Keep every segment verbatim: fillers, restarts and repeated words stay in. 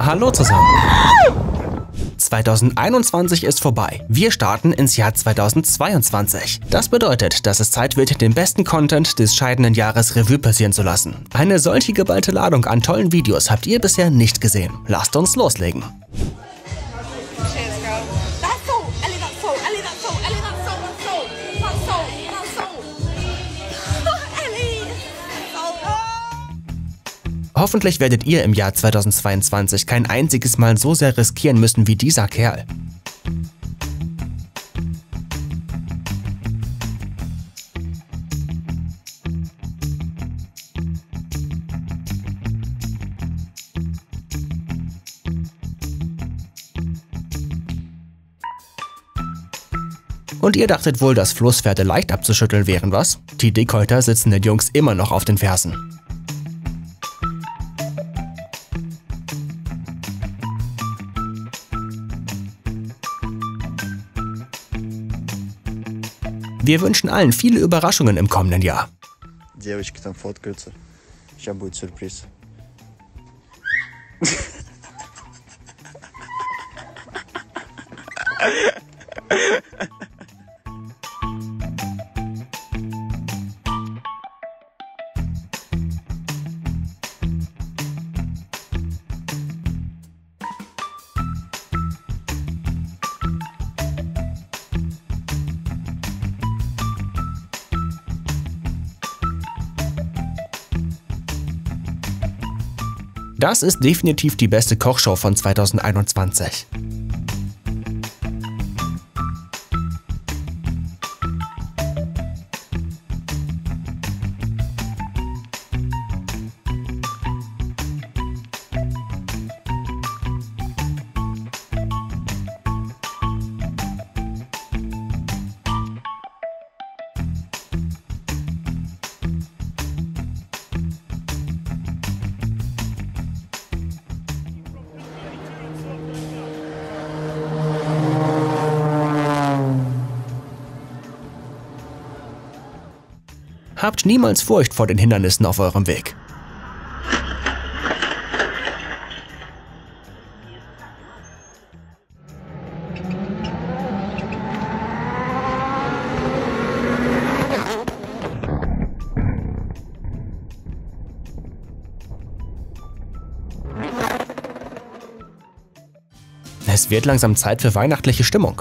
Hallo zusammen! zweitausendeinundzwanzig ist vorbei. Wir starten ins Jahr zweitausendzweiundzwanzig. Das bedeutet, dass es Zeit wird, den besten Content des scheidenden Jahres Revue passieren zu lassen. Eine solche geballte Ladung an tollen Videos habt ihr bisher nicht gesehen. Lasst uns loslegen. Hoffentlich werdet ihr im Jahr zweitausendzweiundzwanzig kein einziges Mal so sehr riskieren müssen wie dieser Kerl. Und ihr dachtet wohl, dass Flusspferde leicht abzuschütteln wären, was? Die Dickhäuter sitzen den Jungs immer noch auf den Fersen. Wir wünschen allen viele Überraschungen im kommenden Jahr. Девочки там фоткаются. Сейчас будет сюрприз. Das ist definitiv die beste Kochshow von zweitausendeinundzwanzig. Habt niemals Furcht vor den Hindernissen auf eurem Weg. Es wird langsam Zeit für weihnachtliche Stimmung.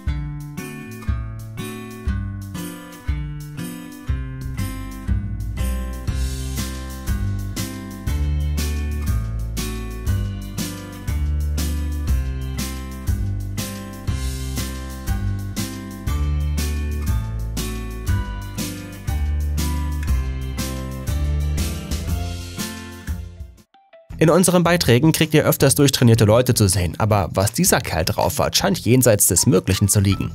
In unseren Beiträgen kriegt ihr öfters durchtrainierte Leute zu sehen, aber was dieser Kerl drauf hat, scheint jenseits des Möglichen zu liegen.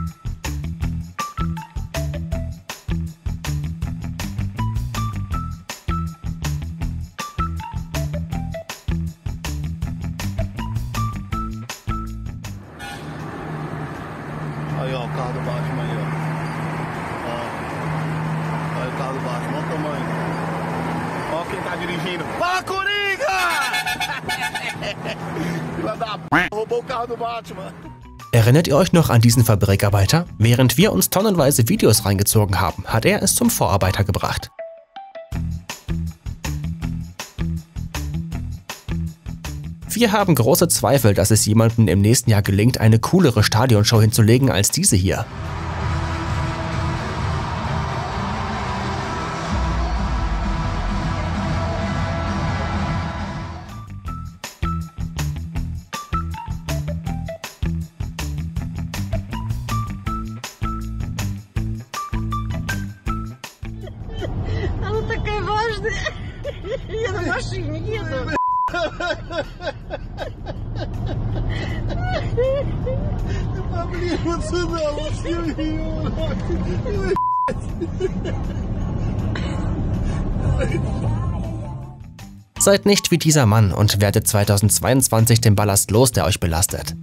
Aí, ó, o carro do Batman aí, ó. Ó. Olha o carro do Batman, olha o tamanho. Ó quem tá dirigindo. Fala, Coringa! Filha da p***, roubou o carro do Batman. Erinnert ihr euch noch an diesen Fabrikarbeiter? Während wir uns tonnenweise Videos reingezogen haben, hat er es zum Vorarbeiter gebracht. Wir haben große Zweifel, dass es jemandem im nächsten Jahr gelingt, eine coolere Stadionshow hinzulegen als diese hier. Она такая важная. Я на машине еду. Поближе вот сюда, вот Seid nicht wie dieser Mann und werdet zweitausendzweiundzwanzig den Ballast los, der euch belastet.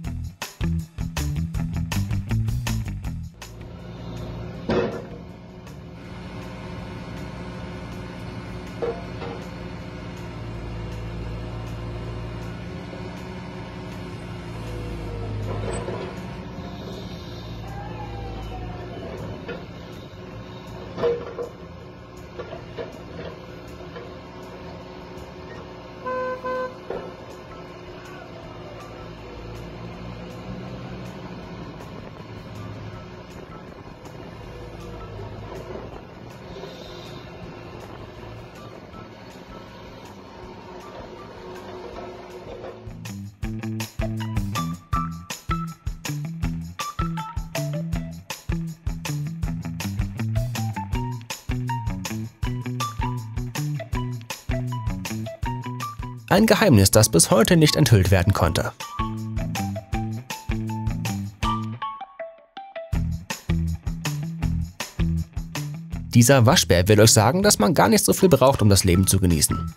Ein Geheimnis, das bis heute nicht enthüllt werden konnte. Dieser Waschbär will euch sagen, dass man gar nicht so viel braucht, um das Leben zu genießen.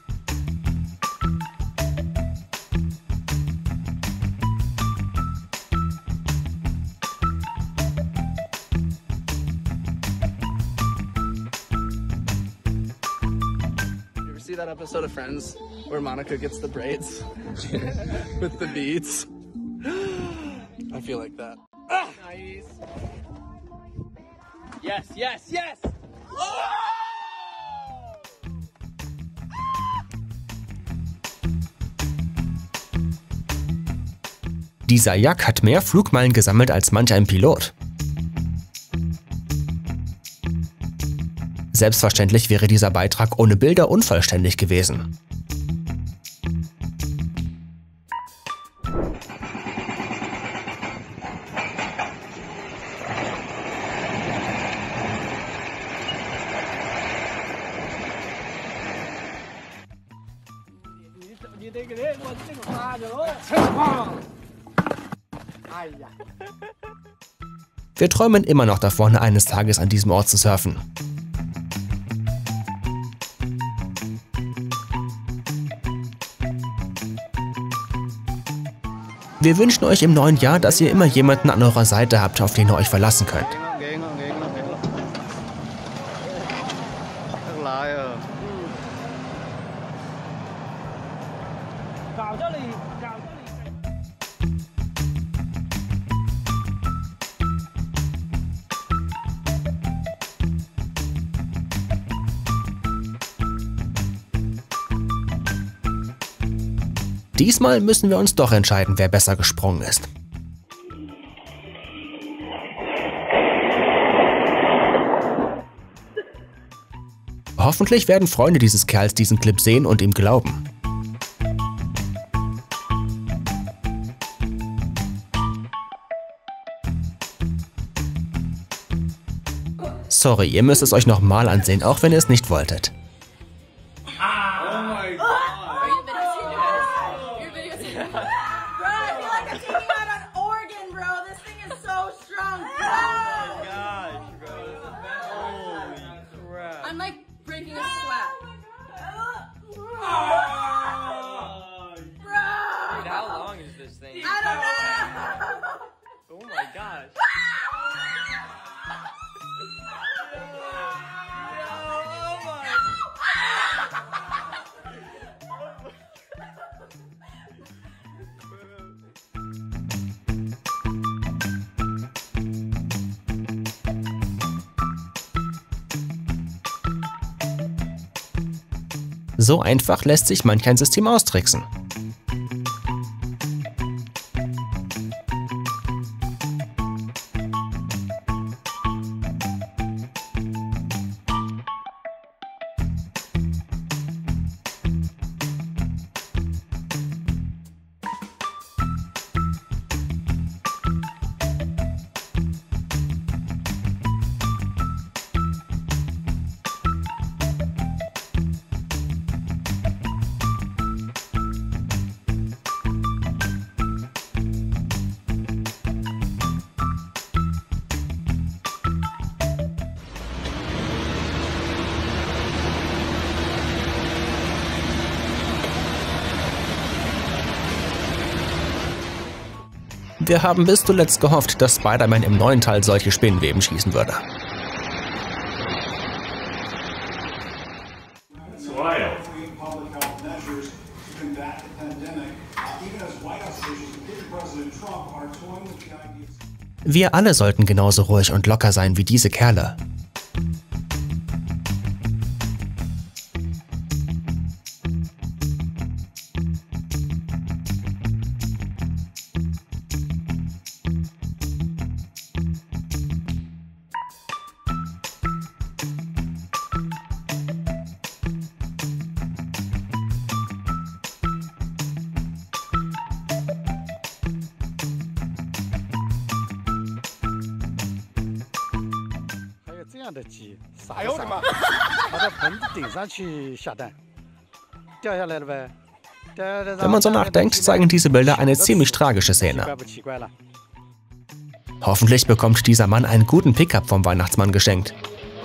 See that episode of Friends where Monica gets the braids with the beads? I feel like that. Ah! Nice. Yes, yes, yes! Oh! Dieser Jack hat mehr Flugmeilen gesammelt als manch ein Pilot. Selbstverständlich wäre dieser Beitrag ohne Bilder unvollständig gewesen. Wir träumen immer noch davon, eines Tages an diesem Ort zu surfen. Wir wünschen euch im neuen Jahr, dass ihr immer jemanden an eurer Seite habt, auf den ihr euch verlassen könnt. Diesmal müssen wir uns doch entscheiden, wer besser gesprungen ist. Hoffentlich werden Freunde dieses Kerls diesen Clip sehen und ihm glauben. Sorry, ihr müsst es euch nochmal ansehen, auch wenn ihr es nicht wolltet. I'm like breaking a sweat. Bro! Wait, how long is this thing? I don't know! Oh my gosh. So einfach lässt sich manch ein System austricksen. Wir haben bis zuletzt gehofft, dass Spider-Man im neuen Teil solche Spinnenweben schießen würde. Wir alle sollten genauso ruhig und locker sein wie diese Kerle. Wenn man so nachdenkt, zeigen diese Bilder eine ziemlich tragische Szene. Hoffentlich bekommt dieser Mann einen guten Pickup vom Weihnachtsmann geschenkt.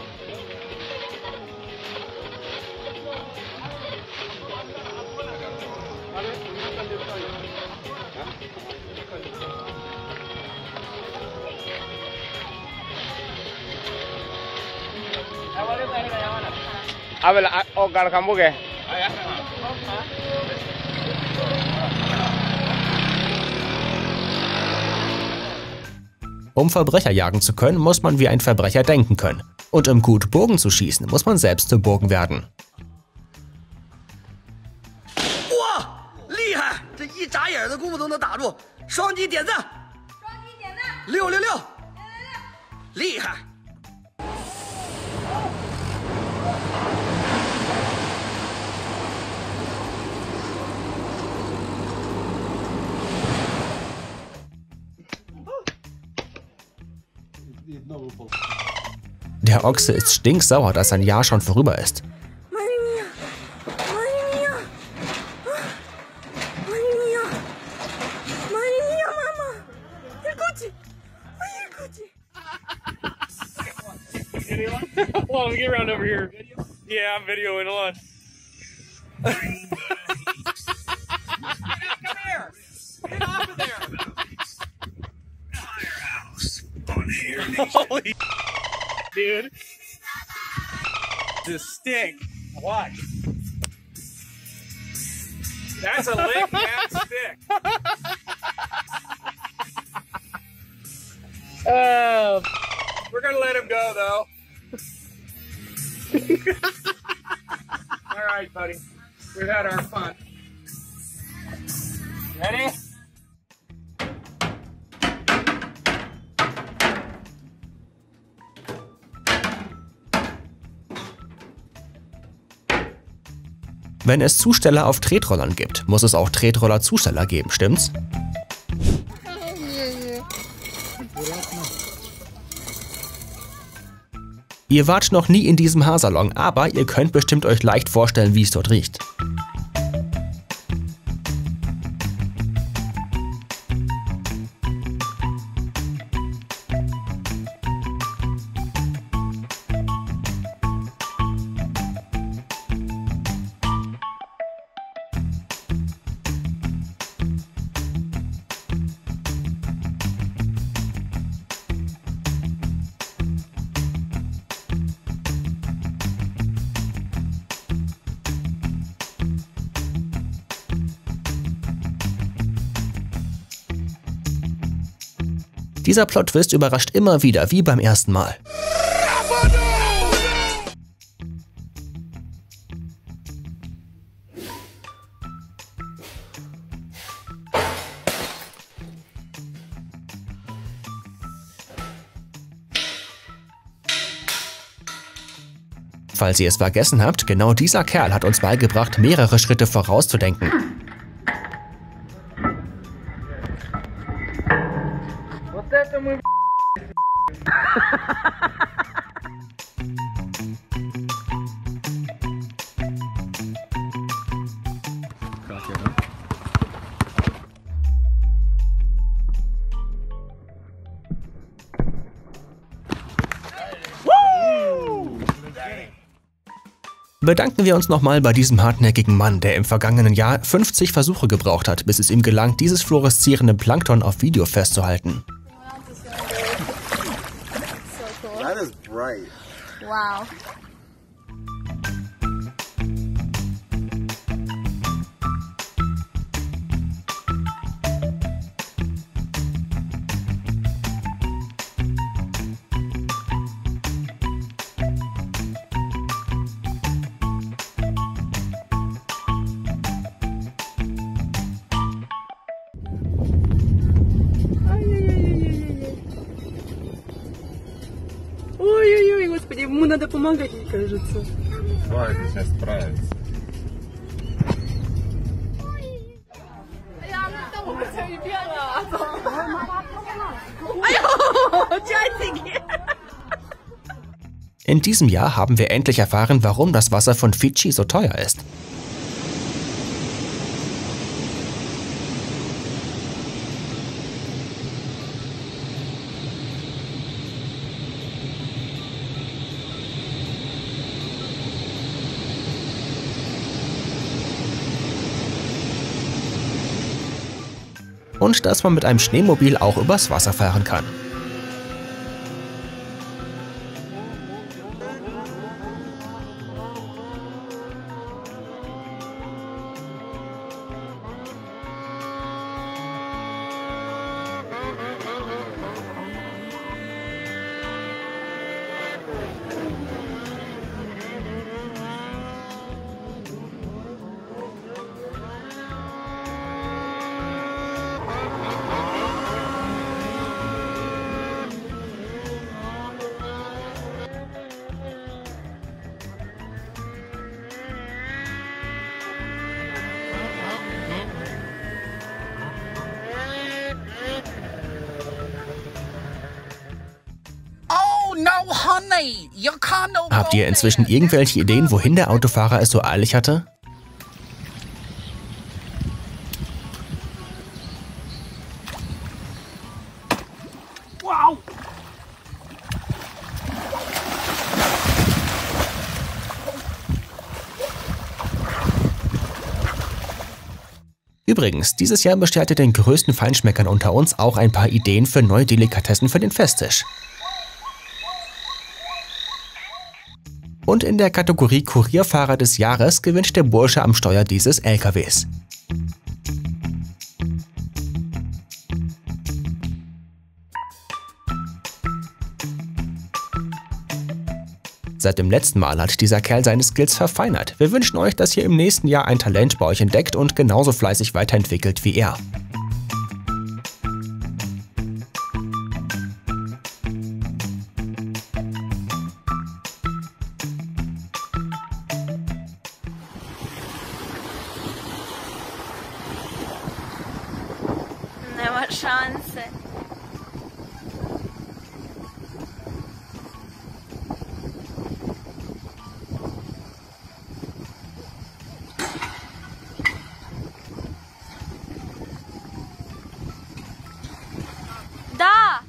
Um Verbrecher jagen zu können, muss man wie ein Verbrecher denken können. Und um gut Bogen zu schießen, muss man selbst zum Bogen werden. Wow, 厉害！这一眨眼的功夫都能打住。双击点赞， 双击点赞， 六六六，厉害！ Der Ochse ist stinksauer, dass sein Jahr schon vorüber ist. Hold on, get around over here. Yeah, I'm videoing. Hold on. Come here. Get off of there. Firehouse on Hair Nation. Holy dude. This stick. Watch. That's a lick, man. Stick. Uh, we're gonna let him go though. All right, buddy. We've had our fun. Ready? Wenn es Zusteller auf Tretrollern gibt, muss es auch Tretroller-Zusteller geben, stimmt's? Ihr wart noch nie in diesem Haarsalon, aber ihr könnt bestimmt euch leicht vorstellen, wie es dort riecht. Dieser Plot-Twist überrascht immer wieder, wie beim ersten Mal. Falls ihr es vergessen habt, genau dieser Kerl hat uns beigebracht, mehrere Schritte vorauszudenken. Bedanken wir uns nochmal bei diesem hartnäckigen Mann, der im vergangenen Jahr fünfzig Versuche gebraucht hat, bis es ihm gelang, dieses fluoreszierende Plankton auf Video festzuhalten. That is bright. Wow. Ой-ой-ой, господи, ему надо помогать, мне кажется. Ладно, сейчас справится. In diesem Jahr haben wir endlich erfahren, warum das Wasser von Fidschi so teuer ist. und dass man mit einem Schneemobil auch übers Wasser fahren kann. Habt ihr inzwischen irgendwelche Ideen, wohin der Autofahrer es so eilig hatte? Wow! Übrigens, dieses Jahr bestellt ihr den größten Feinschmeckern unter uns auch ein paar Ideen für neue Delikatessen für den Festtisch. Und in der Kategorie Kurierfahrer des Jahres gewinnt der Bursche am Steuer dieses L K Ws. Seit dem letzten Mal hat dieser Kerl seine Skills verfeinert. Wir wünschen euch, dass ihr im nächsten Jahr ein Talent bei euch entdeckt und genauso fleißig weiterentwickelt wie er. Nема шанси. Да!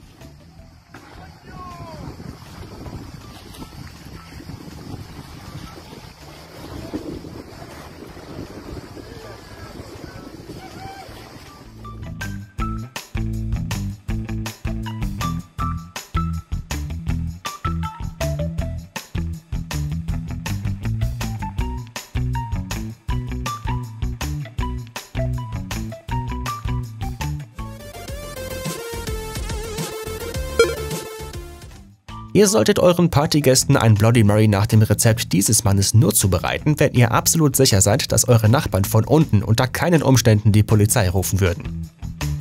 Ihr solltet euren Partygästen ein Bloody Mary nach dem Rezept dieses Mannes nur zubereiten, wenn ihr absolut sicher seid, dass eure Nachbarn von unten unter keinen Umständen die Polizei rufen würden.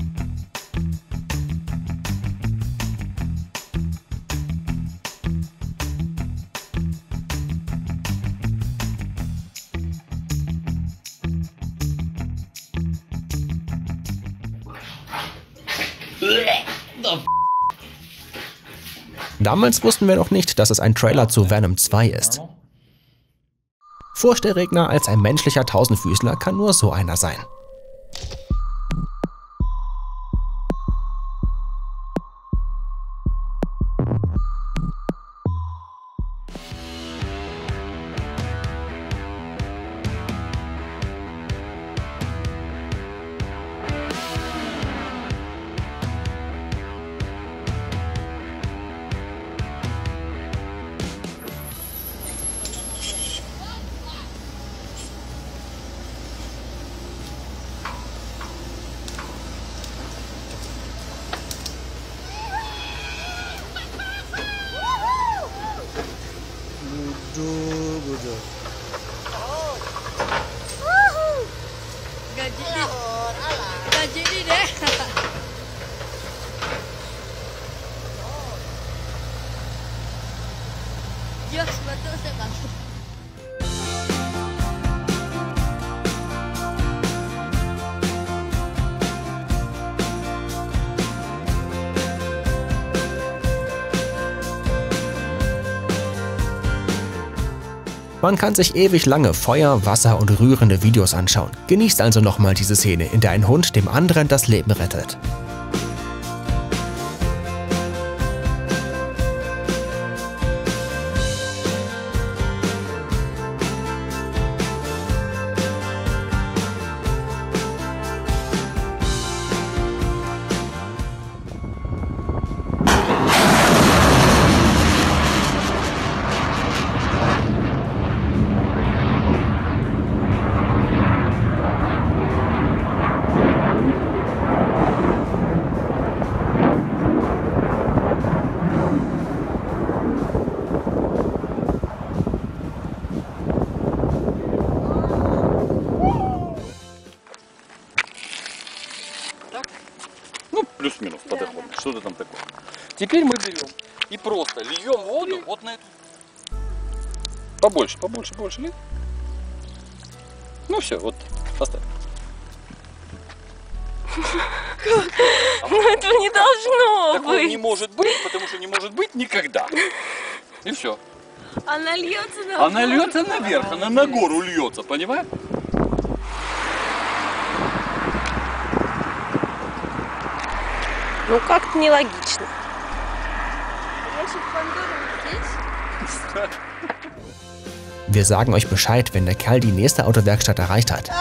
Damals wussten wir noch nicht, dass es ein Trailer zu Venom zwei ist. Furchterregner als ein menschlicher Tausendfüßler kann nur so einer sein. Gak jadi. Gak jadi deh. Yes, betul sekali. Man kann sich ewig lange Feuer, Wasser und rührende Videos anschauen. Genießt also nochmal diese Szene, in der ein Hund dem anderen das Leben rettet. Так? Ну, плюс-минус подоходно. Что-то там такое. Теперь мы берем и просто льем воду вот на эту. Побольше, побольше, побольше лей. Ну все, вот, поставь. Ну этого не должно Такого быть. не может быть, потому что не может быть никогда. И все. Она льется на Она льется наверх, она на гору льется, понимаешь? Ну как-то нелогично. Wir sagen euch Bescheid, wenn der Kerl die nächste Autowerkstatt erreicht hat.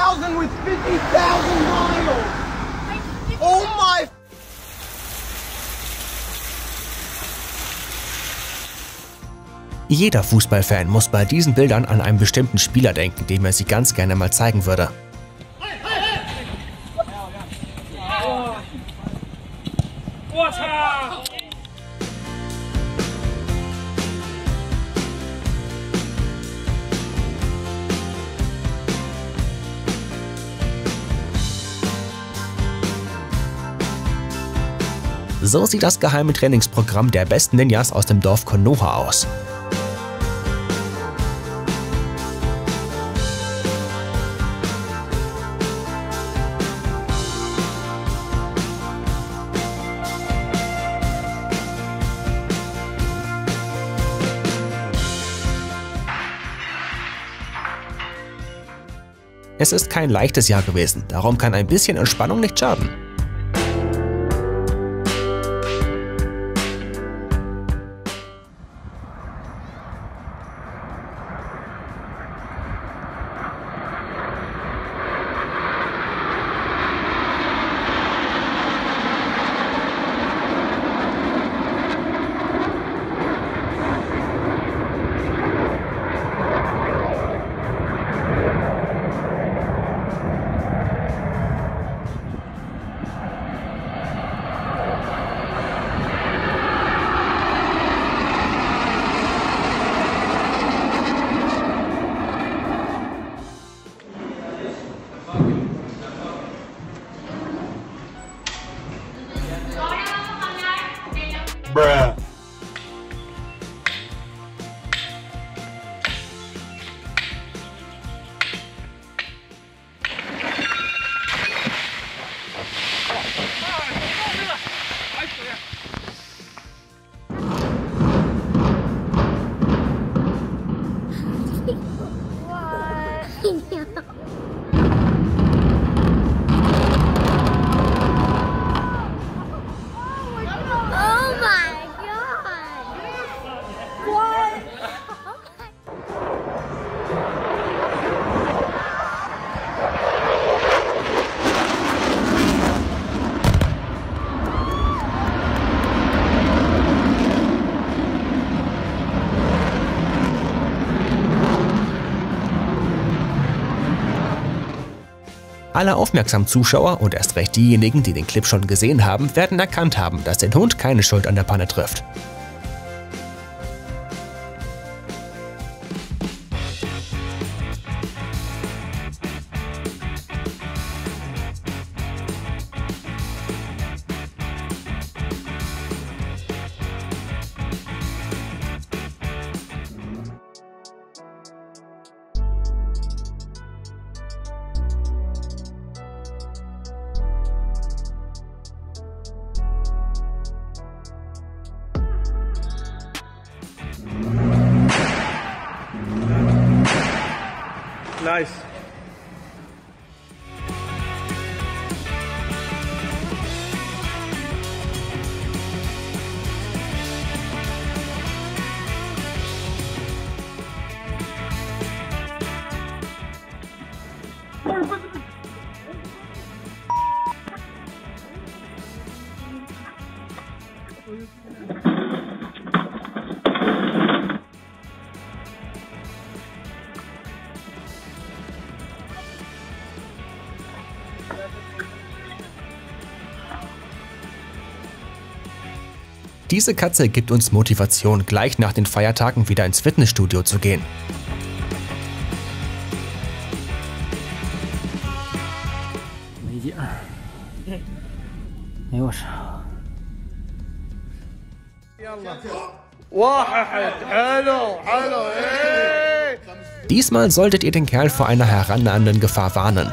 Oh my! Jeder Fußballfan muss bei diesen Bildern an einen bestimmten Spieler denken, dem er sie ganz gerne mal zeigen würde. So sieht das geheime Trainingsprogramm der besten Ninjas aus dem Dorf Konoha aus. Es ist kein leichtes Jahr gewesen, darum kann ein bisschen Entspannung nicht schaden. Bruh. Alle aufmerksamen Zuschauer und erst recht diejenigen, die den Clip schon gesehen haben, werden erkannt haben, dass den Hund keine Schuld an der Panne trifft. Nice. Diese Katze gibt uns Motivation, gleich nach den Feiertagen wieder ins Fitnessstudio zu gehen. 哎呦我操！ Diesmal solltet ihr den Kerl vor einer herannahenden Gefahr warnen.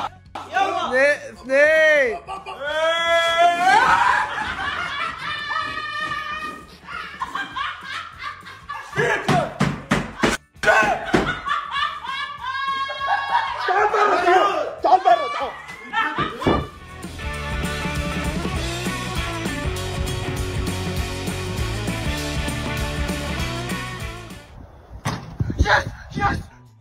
Yes! Yes!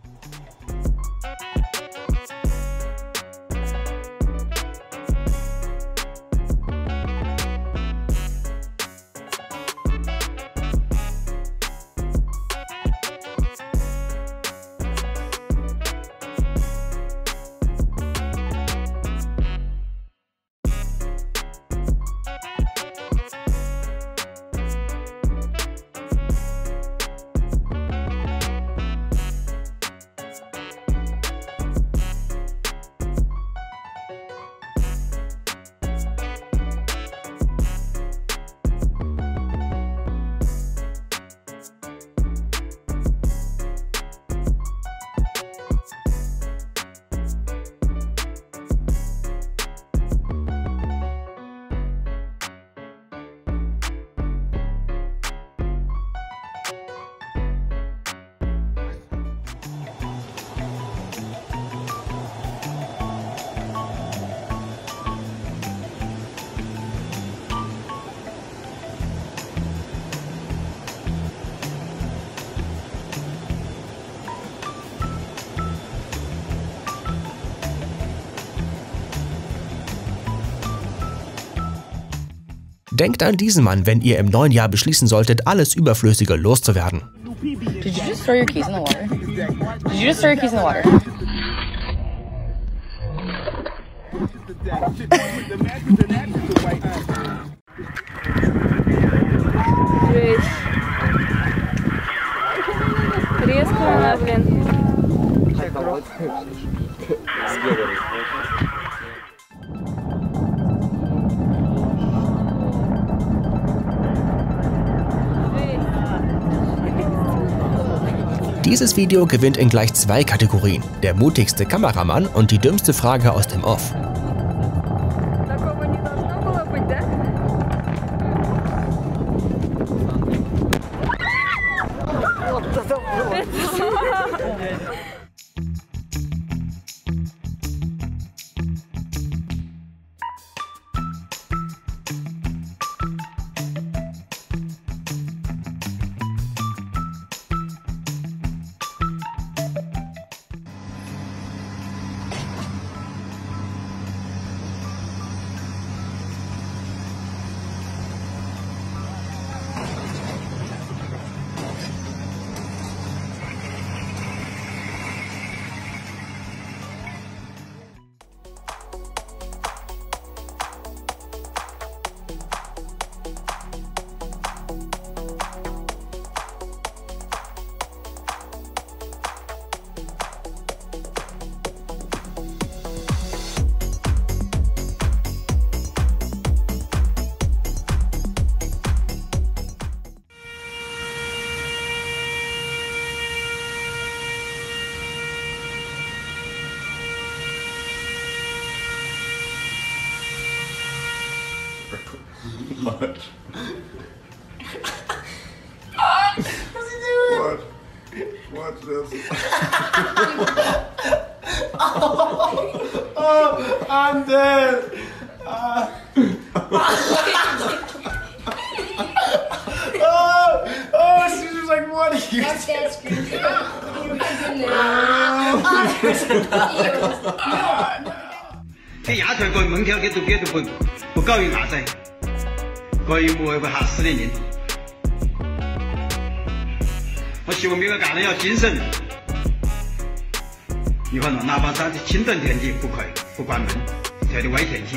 Denkt an diesen Mann, wenn ihr im neuen Jahr beschließen solltet, alles Überflüssige loszuwerden. Did you just throw your keys in the water? Did you just throw your keys in the water? Резко, блин. Dieses Video gewinnt in gleich zwei Kategorien: der mutigste Kameramann und die dümmste Frage aus dem Off. Much. What's he doing? What? Watch this. oh, oh, I'm dead. Uh. oh, oh, she was like, what are you doing? That's screaming. 喺野台個門口嘅度嘅度不不教育馬仔，個要唔會會嚇死的人。我希望每个干人要谨慎。你看哪怕在清晨天气不开不关门，特别歪天气，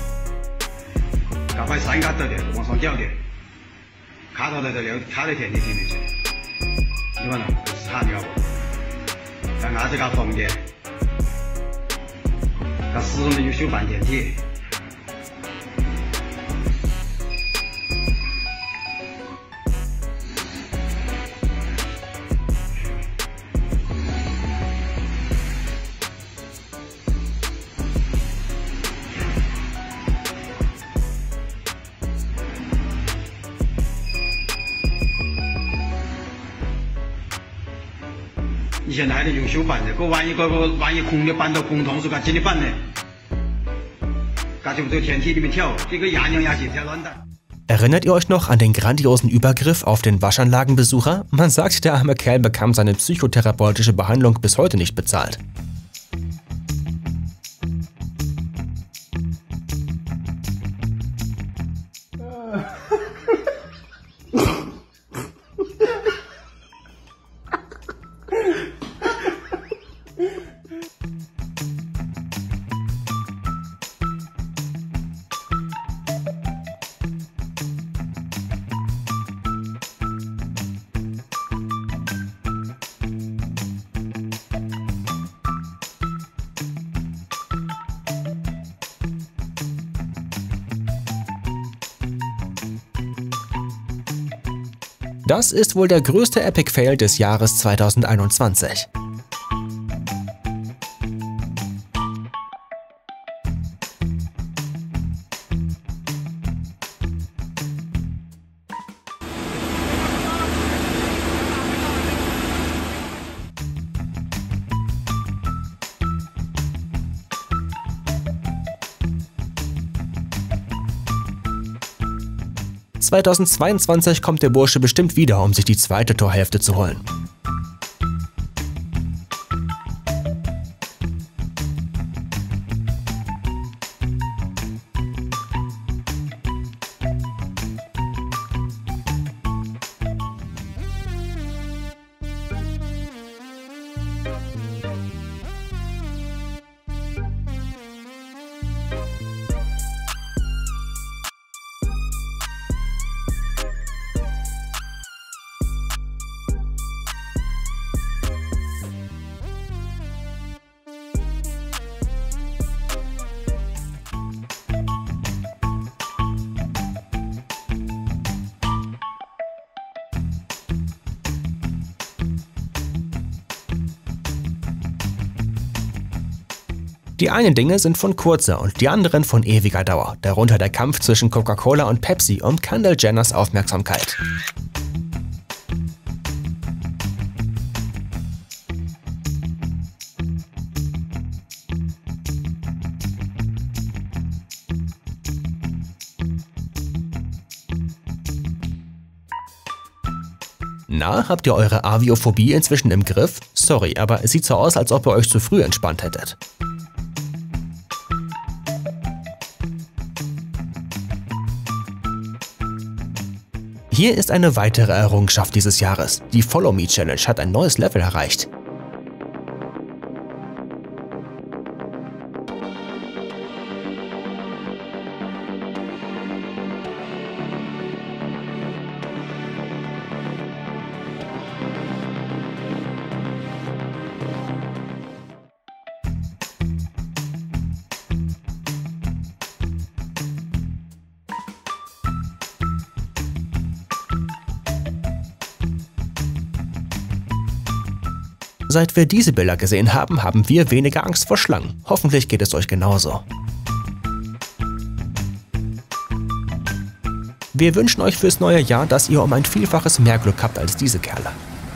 赶快山卡走的往上叫的，卡到那个了卡在天气里面去。你看呐，不是喊了不？在伢子个房间。 他始终的有修半天体， 你现在还得用手办的，可万一个个万一空的搬到空桶是干紧的办的，干就在天梯里面跳，这个压娘压气跳乱蛋。 Erinnert ihr euch noch an den grandiosen Übergriff auf den Waschanlagenbesucher? Man sagt, der arme Kerl bekam seine psychotherapeutische Behandlung bis heute nicht bezahlt. Das ist wohl der größte Epic Fail des Jahres zweitausendeinundzwanzig. zweitausendzweiundzwanzig kommt der Bursche bestimmt wieder, um sich die zweite Torhälfte zu holen. Die einen Dinge sind von kurzer und die anderen von ewiger Dauer, darunter der Kampf zwischen Coca-Cola und Pepsi um Kendall Jenners Aufmerksamkeit. Na, habt ihr eure Aviophobie inzwischen im Griff? Sorry, aber es sieht so aus, als ob ihr euch zu früh entspannt hättet. Hier ist eine weitere Errungenschaft dieses Jahres. Die Follow Me Challenge hat ein neues Level erreicht. Seit wir diese Bilder gesehen haben, haben wir weniger Angst vor Schlangen. Hoffentlich geht es euch genauso. Wir wünschen euch fürs neue Jahr, dass ihr um ein Vielfaches mehr Glück habt als diese Kerle.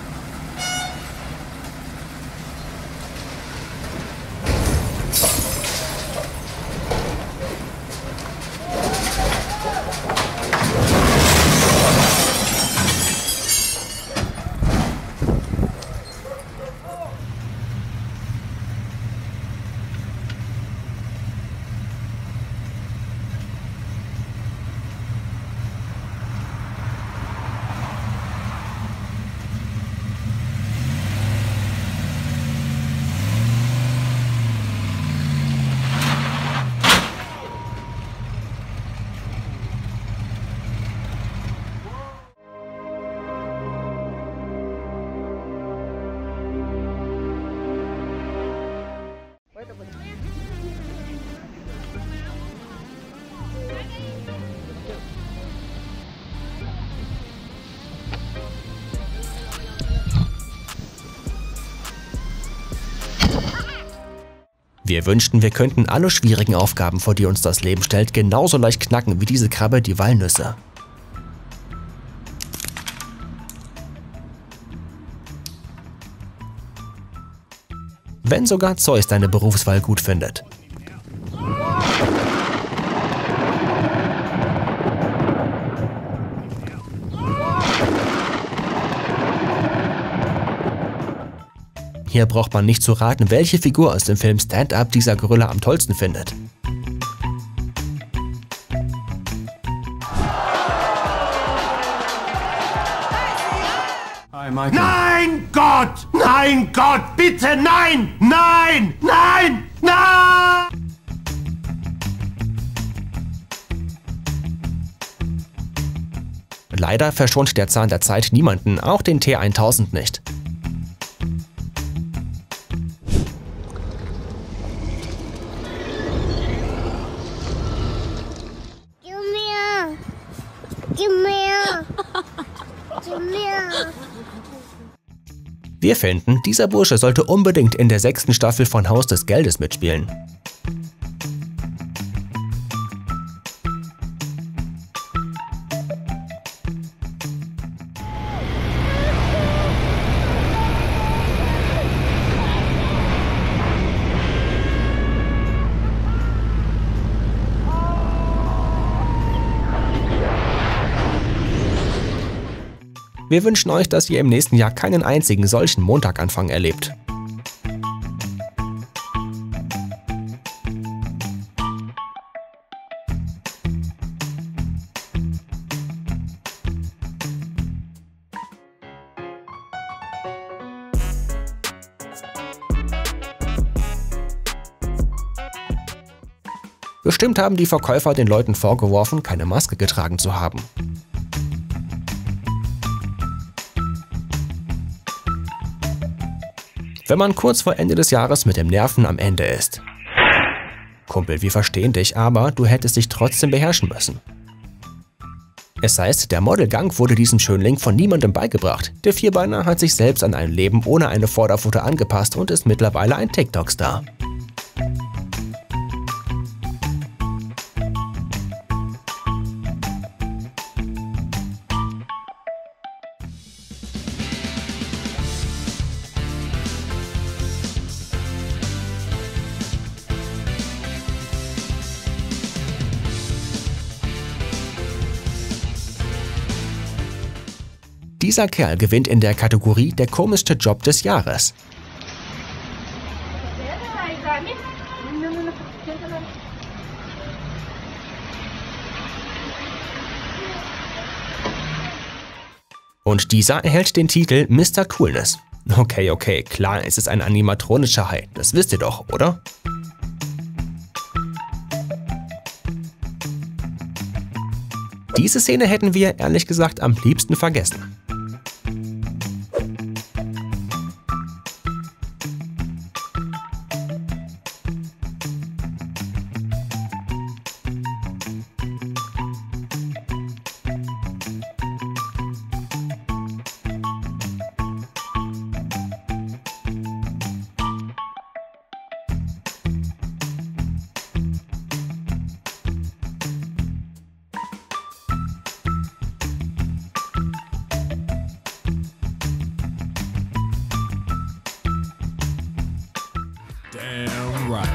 Wir wünschten, wir könnten alle schwierigen Aufgaben, vor die uns das Leben stellt, genauso leicht knacken wie diese Krabbe die Walnüsse. wenn sogar Zeus deine Berufswahl gut findet. Hier braucht man nicht zu raten, welche Figur aus dem Film Stand-Up dieser Gorilla am tollsten findet. Nein, Gott! Nein, Gott! Bitte, nein! Nein! Nein! Nein! Leider verschont der Zahn der Zeit niemanden, auch den T tausend nicht. Wir finden, dieser Bursche sollte unbedingt in der sechsten Staffel von Haus des Geldes mitspielen. Wir wünschen euch, dass ihr im nächsten Jahr keinen einzigen solchen Montaganfang erlebt. Bestimmt haben die Verkäufer den Leuten vorgeworfen, keine Maske getragen zu haben. Wenn man kurz vor Ende des Jahres mit dem Nerven am Ende ist. Kumpel, wir verstehen dich, aber du hättest dich trotzdem beherrschen müssen. Es heißt, der Modelgang wurde diesem Schönling von niemandem beigebracht. Der Vierbeiner hat sich selbst an ein Leben ohne eine Vorderpfote angepasst und ist mittlerweile ein TikTok-Star. Dieser Kerl gewinnt in der Kategorie der komischste Job des Jahres. Und dieser erhält den Titel Mister Coolness. Okay, okay, klar, es ist ein animatronischer Hai, das wisst ihr doch, oder? Diese Szene hätten wir, ehrlich gesagt, am liebsten vergessen. Damn right.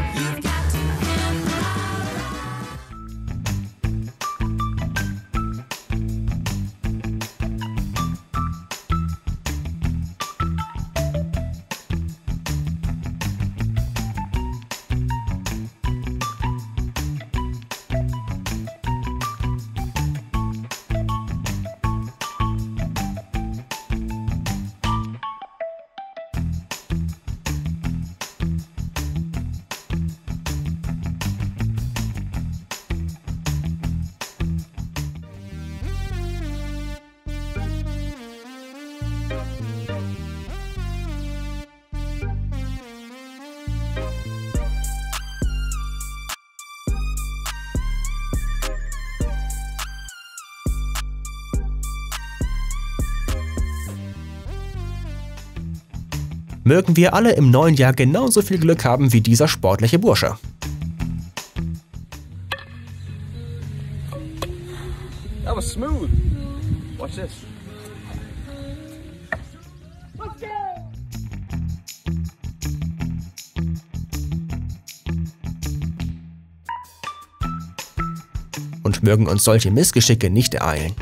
Mögen wir alle im neuen Jahr genauso viel Glück haben wie dieser sportliche Bursche. That was smooth. Watch this. Und mögen uns solche Missgeschicke nicht ereilen.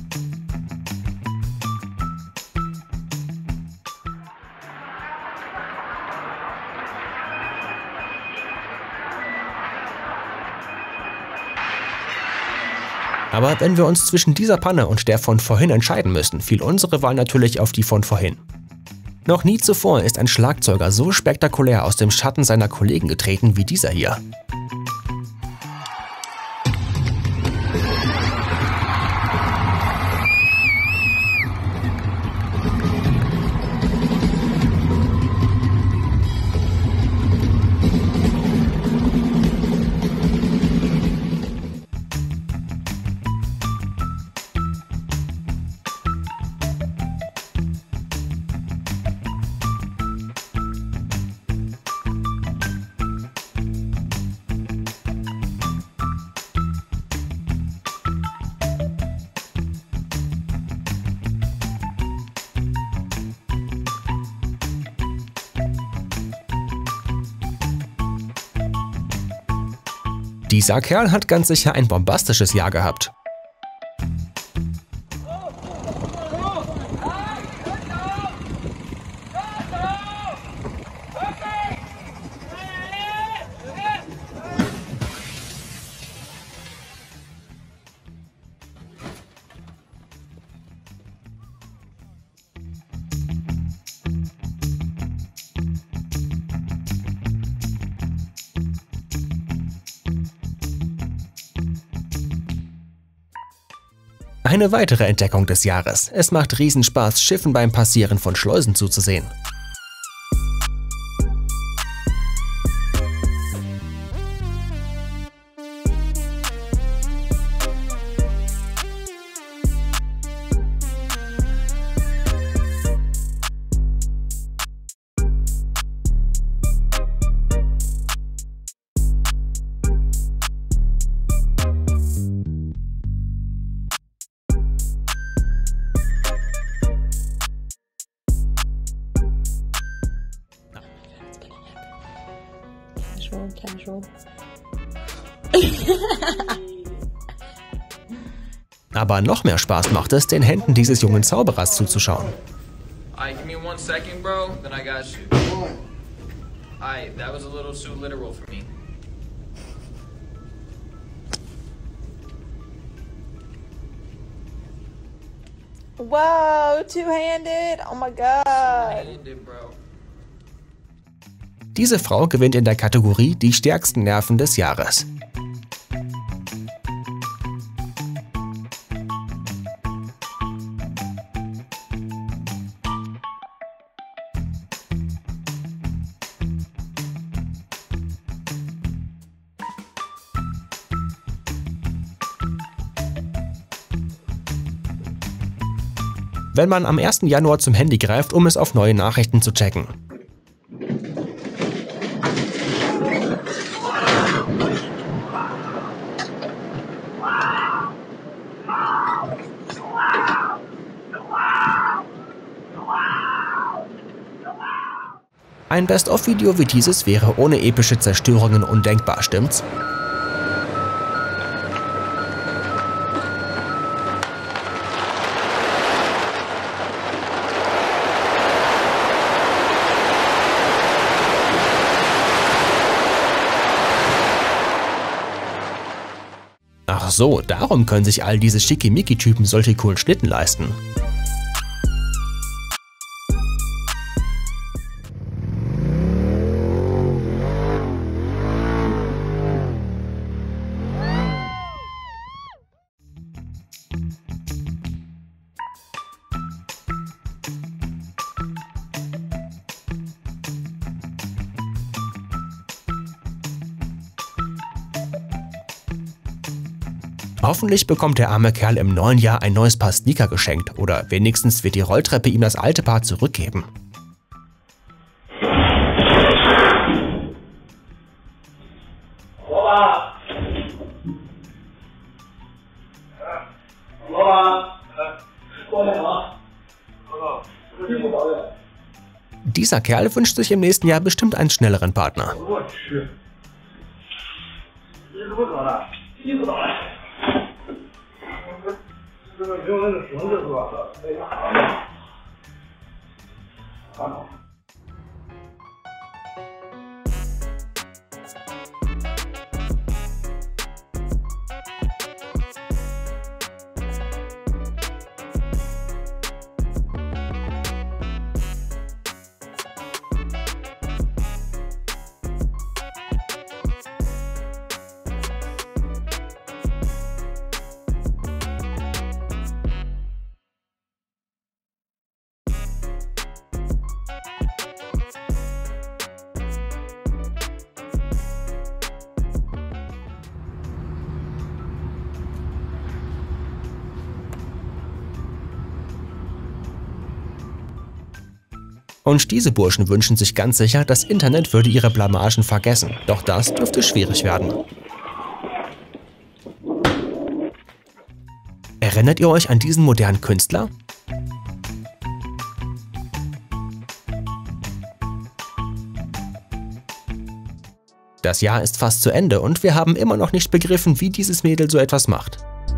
Aber wenn wir uns zwischen dieser Panne und der von vorhin entscheiden müssen, fiel unsere Wahl natürlich auf die von vorhin. Noch nie zuvor ist ein Schlagzeuger so spektakulär aus dem Schatten seiner Kollegen getreten wie dieser hier. Dieser Kerl hat ganz sicher ein bombastisches Jahr gehabt. Eine weitere Entdeckung des Jahres. Es macht Riesenspaß, Schiffen beim Passieren von Schleusen zuzusehen. Casual. Aber noch mehr Spaß macht es, den Händen dieses jungen Zauberers zuzuschauen. Alright, give me one second, bro, then I got you. Alright, that was a little too literal for me. Wow, two-handed? Oh my god. Two-handed, bro. Diese Frau gewinnt in der Kategorie die stärksten Nerven des Jahres. Wenn man am ersten Januar zum Handy greift, um es auf neue Nachrichten zu checken. Ein Best-of-Video wie dieses wäre ohne epische Zerstörungen undenkbar, stimmt's? Ach so, darum können sich all diese Schickimicki-Typen solche coolen Schnitten leisten. Hoffentlich bekommt der arme Kerl im neuen Jahr ein neues Paar Sneaker geschenkt oder wenigstens wird die Rolltreppe ihm das alte Paar zurückgeben. Dieser Kerl wünscht sich im nächsten Jahr bestimmt einen schnelleren Partner. 用那个绳子是吧？对。好。 Und diese Burschen wünschen sich ganz sicher, das Internet würde ihre Blamagen vergessen. Doch das dürfte schwierig werden. Erinnert ihr euch an diesen modernen Künstler? Das Jahr ist fast zu Ende und wir haben immer noch nicht begriffen, wie dieses Mädel so etwas macht.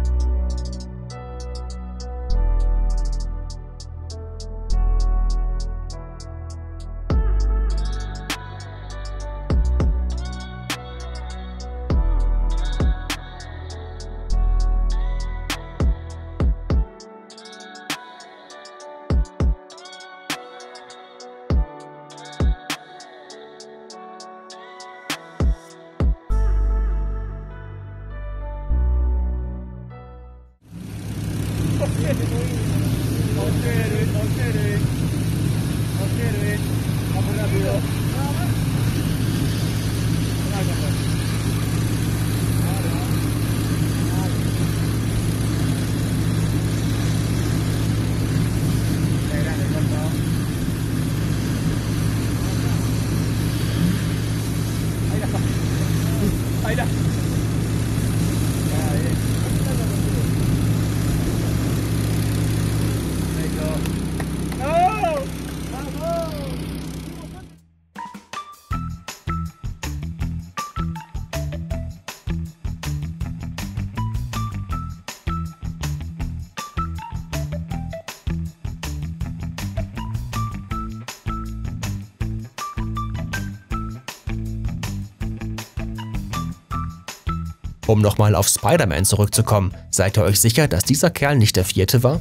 Um nochmal auf Spider-Man zurückzukommen, seid ihr euch sicher, dass dieser Kerl nicht der vierte war?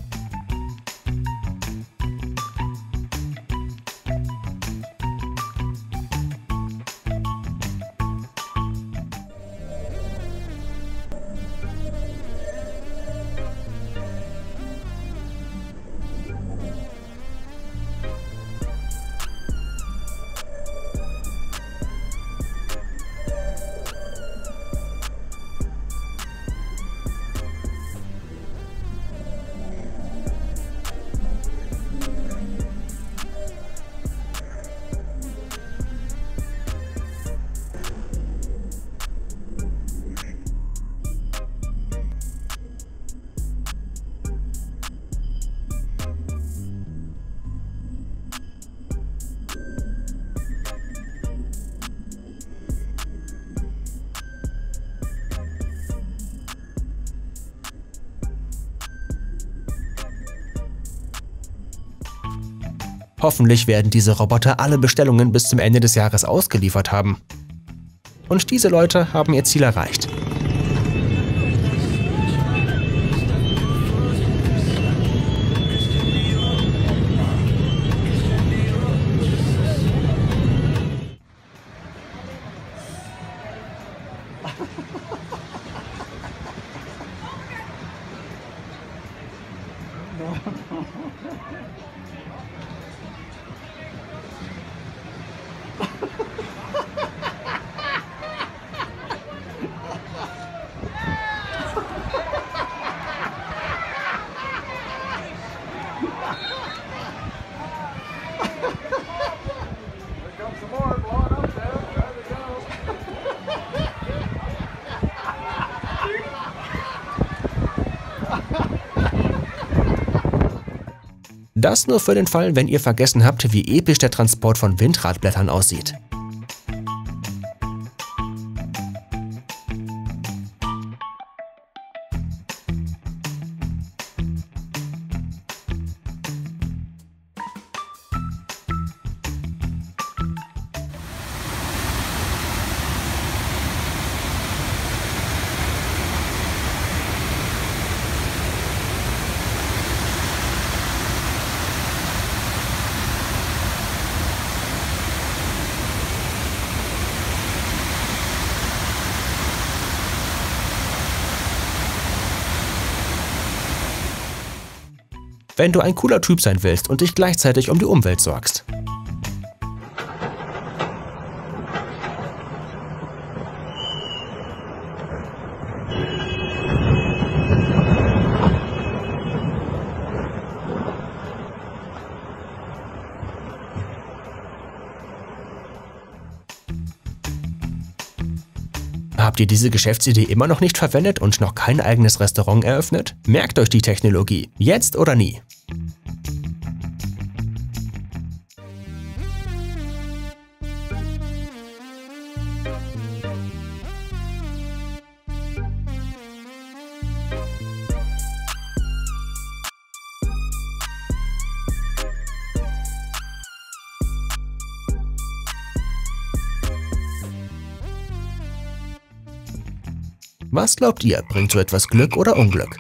Hoffentlich werden diese Roboter alle Bestellungen bis zum Ende des Jahres ausgeliefert haben. Und diese Leute haben ihr Ziel erreicht. Das nur für den Fall, wenn ihr vergessen habt, wie episch der Transport von Windradblättern aussieht. wenn du ein cooler Typ sein willst und dich gleichzeitig um die Umwelt sorgst. Habt ihr diese Geschäftsidee immer noch nicht verwendet und noch kein eigenes Restaurant eröffnet? Merkt euch die Technologie, jetzt oder nie. Was glaubt ihr, bringt so etwas Glück oder Unglück?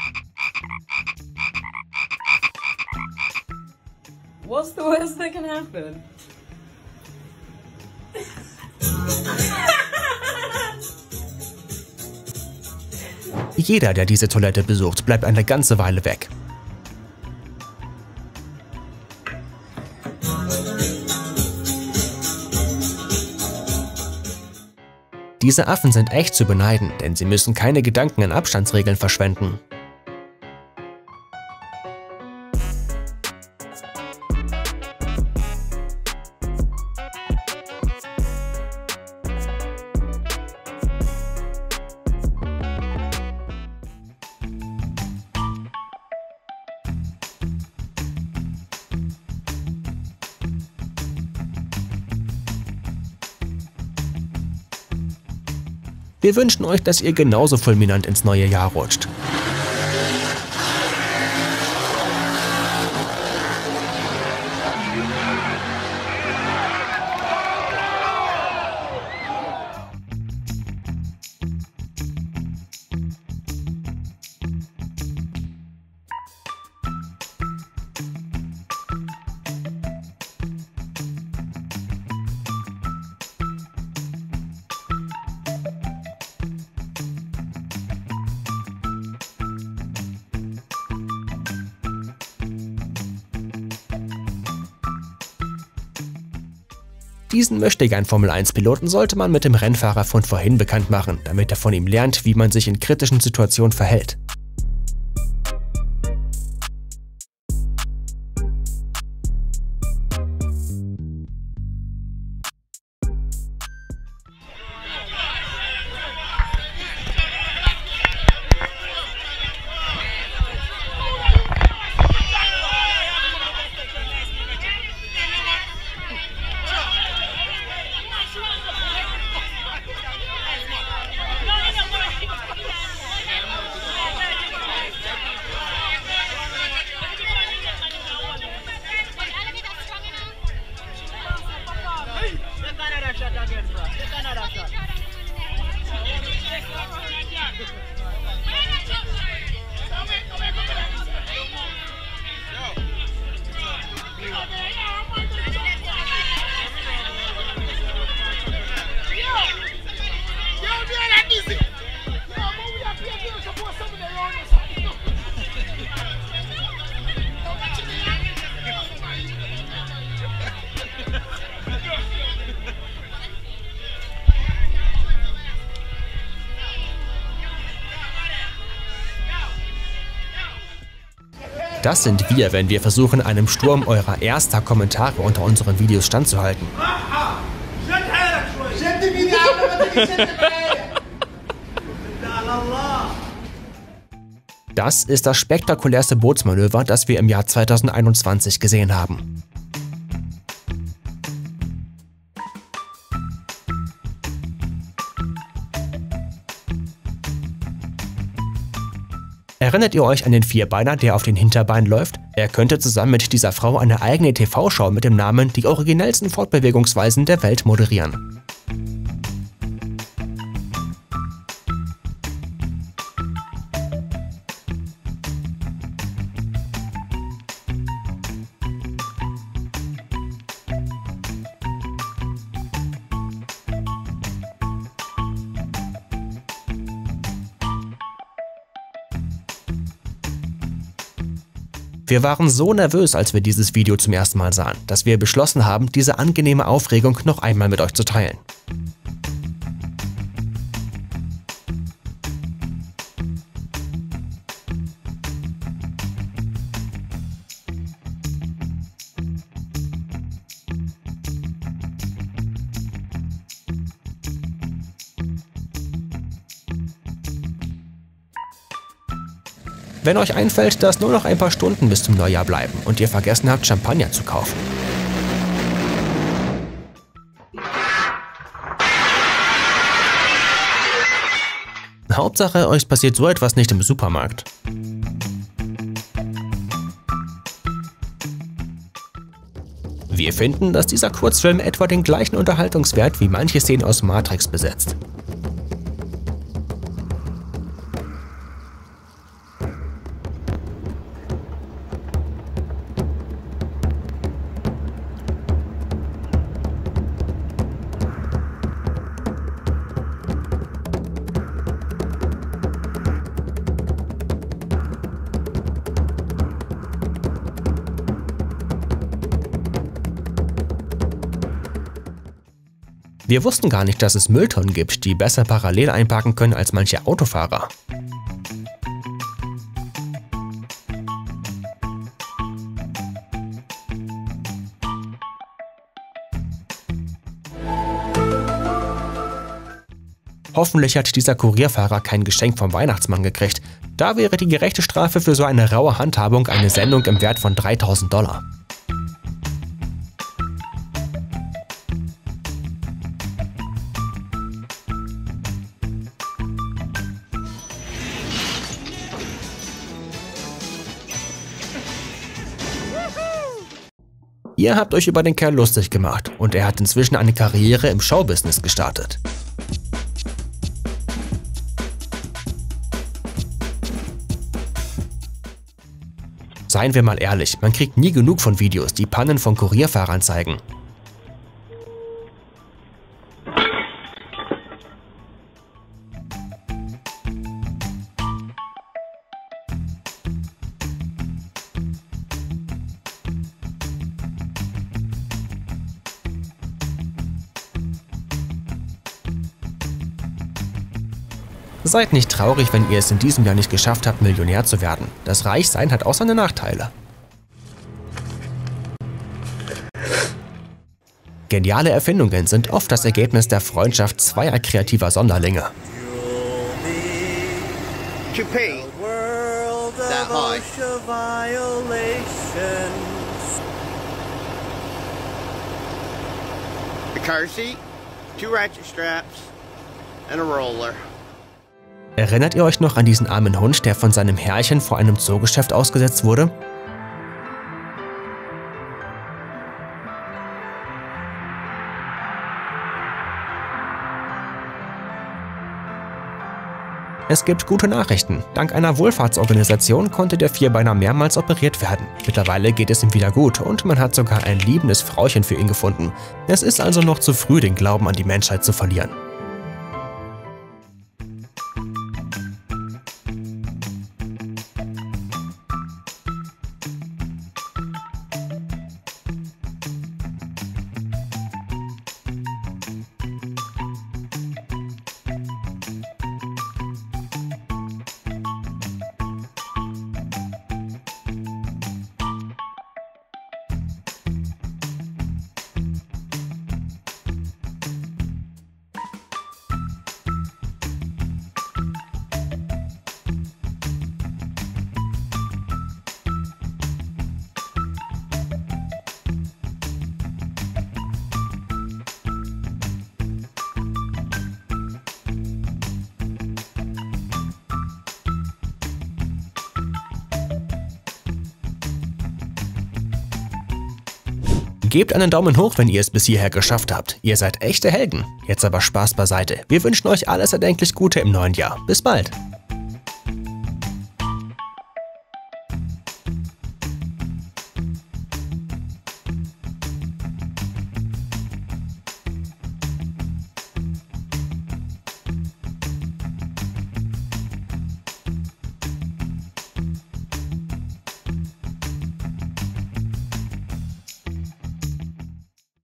What's the worst that can happen? Jeder, der diese Toilette besucht, bleibt eine ganze Weile weg. Diese Affen sind echt zu beneiden, denn sie müssen keine Gedanken an Abstandsregeln verschwenden. Wir wünschen euch, dass ihr genauso fulminant ins neue Jahr rutscht. Diesen möchtegern Formel eins Piloten sollte man mit dem Rennfahrer von vorhin bekannt machen, damit er von ihm lernt, wie man sich in kritischen Situationen verhält. Das sind wir, wenn wir versuchen, einem Sturm eurer erster Kommentare unter unseren Videos standzuhalten. Das ist das spektakulärste Bootsmanöver, das wir im Jahr zweitausendeinundzwanzig gesehen haben. Erinnert ihr euch an den Vierbeiner, der auf den Hinterbeinen läuft? Er könnte zusammen mit dieser Frau eine eigene T V-Show mit dem Namen Die originellsten Fortbewegungsweisen der Welt moderieren. Wir waren so nervös, als wir dieses Video zum ersten Mal sahen, dass wir beschlossen haben, diese angenehme Aufregung noch einmal mit euch zu teilen. Wenn euch einfällt, dass nur noch ein paar Stunden bis zum Neujahr bleiben und ihr vergessen habt, Champagner zu kaufen. Hauptsache, euch passiert so etwas nicht im Supermarkt. Wir finden, dass dieser Kurzfilm etwa den gleichen Unterhaltungswert wie manche Szenen aus Matrix besitzt. Wir wussten gar nicht, dass es Mülltonnen gibt, die besser parallel einparken können als manche Autofahrer. Hoffentlich hat dieser Kurierfahrer kein Geschenk vom Weihnachtsmann gekriegt. Da wäre die gerechte Strafe für so eine raue Handhabung eine Sendung im Wert von dreitausend Dollar. Ihr habt euch über den Kerl lustig gemacht und er hat inzwischen eine Karriere im Showbusiness gestartet. Seien wir mal ehrlich, man kriegt nie genug von Videos, die Pannen von Kurierfahrern zeigen. Seid nicht traurig, wenn ihr es in diesem Jahr nicht geschafft habt, Millionär zu werden. Das Reichsein hat auch seine Nachteile. Geniale Erfindungen sind oft das Ergebnis der Freundschaft zweier kreativer Sonderlinge. A car seat, two ratchet straps, and a roller. Erinnert ihr euch noch an diesen armen Hund, der von seinem Herrchen vor einem Zoogeschäft ausgesetzt wurde? Es gibt gute Nachrichten. Dank einer Wohlfahrtsorganisation konnte der Vierbeiner mehrmals operiert werden. Mittlerweile geht es ihm wieder gut und man hat sogar ein liebendes Frauchen für ihn gefunden. Es ist also noch zu früh, den Glauben an die Menschheit zu verlieren. Gebt einen Daumen hoch, wenn ihr es bis hierher geschafft habt. Ihr seid echte Helden. Jetzt aber Spaß beiseite. Wir wünschen euch alles erdenklich Gute im neuen Jahr. Bis bald!